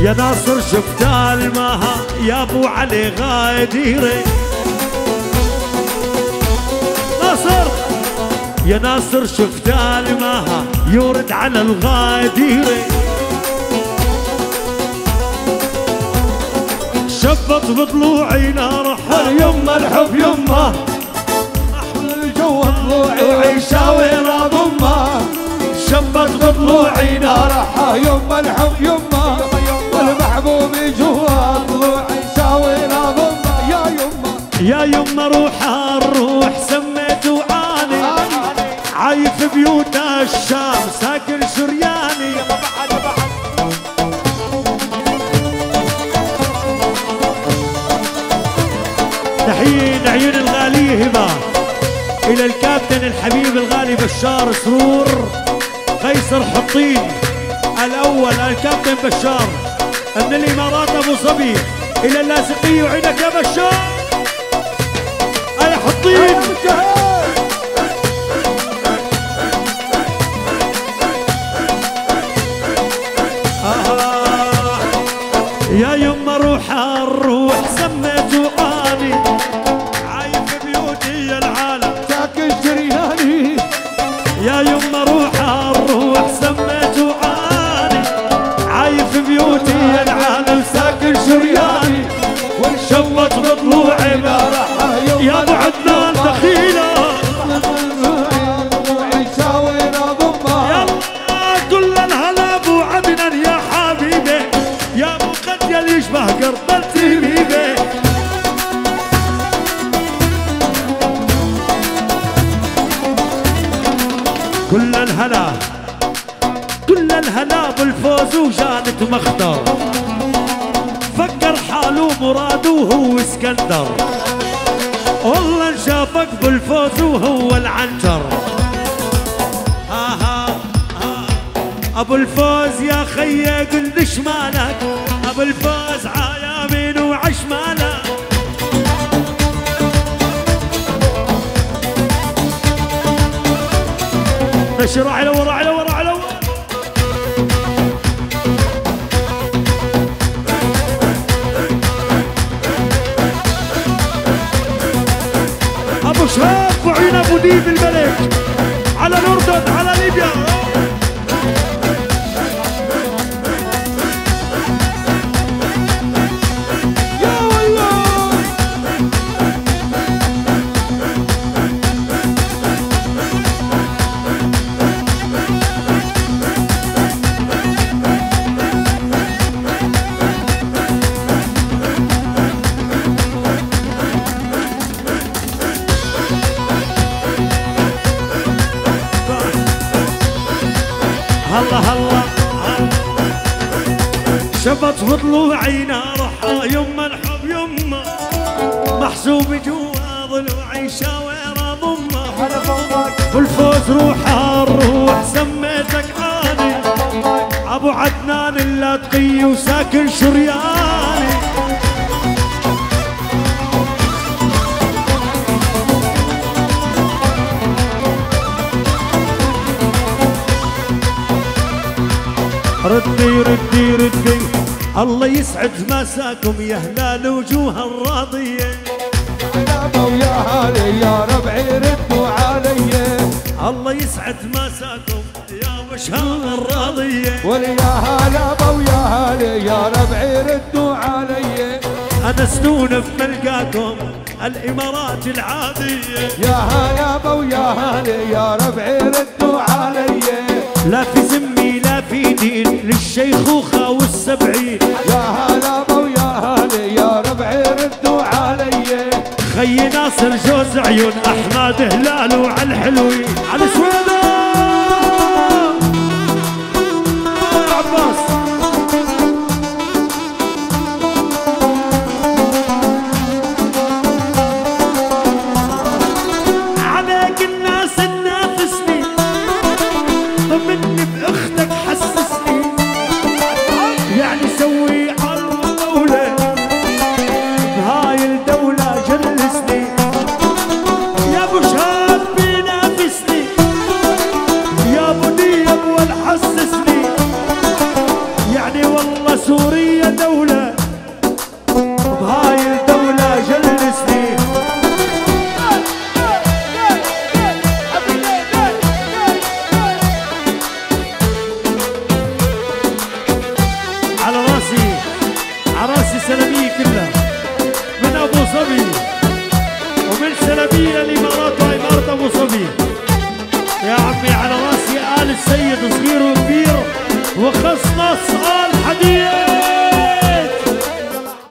يا ناصر شفت المها يا ابو علي غاديري ناصر يا ناصر شفت المها يورد على الغاديري شبط بضلوعي نارها يما الحب يما احلى جو ضلوعي وعيشاوي ضمه شبط بضلوعي نارها يما الحب يما والمحبوب جوا ضلوعي شاوي ضمه يا يما روح الروح سميت وعاني عايف بيوت الشام ساكن شرياني تحيين عيون الغالية هبة إلى الكابتن الحبيب الغالي بشار سرور قيصر حطين الأول الكابتن بشار من الإمارات أبو صبي إلى اللاذقية وعينك يا بشار يا حطين يا يما روح الروح سميت وقاني عايف بيوتي العالم ساكن شرياني يا يما روح الروح سميت وقاني عايف بيوتي العالم ساكن شرياني شبط بضلوعي يا ابو عدنان دخيله كل الهلا ابو عدنان يا حبيبي يا ابو قد يشبه قرطتي بيبي كل الهلا بالفوز وجانت مختار فكر حاله مراده وهو اسكندر والله شافك بالفوز وهو العنجر ابو الفوز يا خيي قل لي شمالك ابو الفوز عيامين وعشمالك نشر على ورا على ورا على ورا ابو شهاب وعين ابو ديب الملك على الاردن على ليبيا هلا شبط بضلوعي نارها يما الحب يما محسوب جوا ضلوعي شاوير ضمه بالفوز روح الروح سميتك عاني ابو عدنان اللاتقي وساكن شرياني ردي الله يسعد مساكم يا هلال وجوه الراضية ويا هالي يا ربعي ردوا علي الله يسعد مساكم يا وشها الراضية ويا هلا ويا هالي يا ربعي ردوا علي أنا سنون في ملقاكم الإمارات العادية يا هلا ويا هالي يا ربعي ردوا علي لا في زمي لا في دين للشيخوخة والسبعين يا هلا ويا هالي يا ربعي ردوا علي خي ناصر جوز عيون أحمد هلال وعلى الحلوين على سويدة عباس عليك الناس تنافسني ضمني بأختك